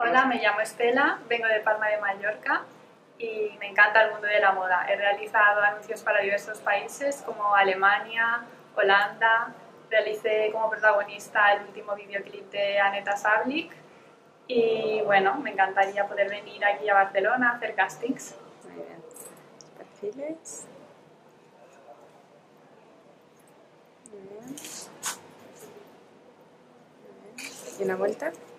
Hola, me llamo Estela, vengo de Palma de Mallorca y me encanta el mundo de la moda. He realizado anuncios para diversos países como Alemania, Holanda, realicé como protagonista el último videoclip de Aneta Sablik y bueno, me encantaría poder venir aquí a Barcelona a hacer castings. Muy bien. Perfiles. Muy bien. Muy bien. Y una vuelta.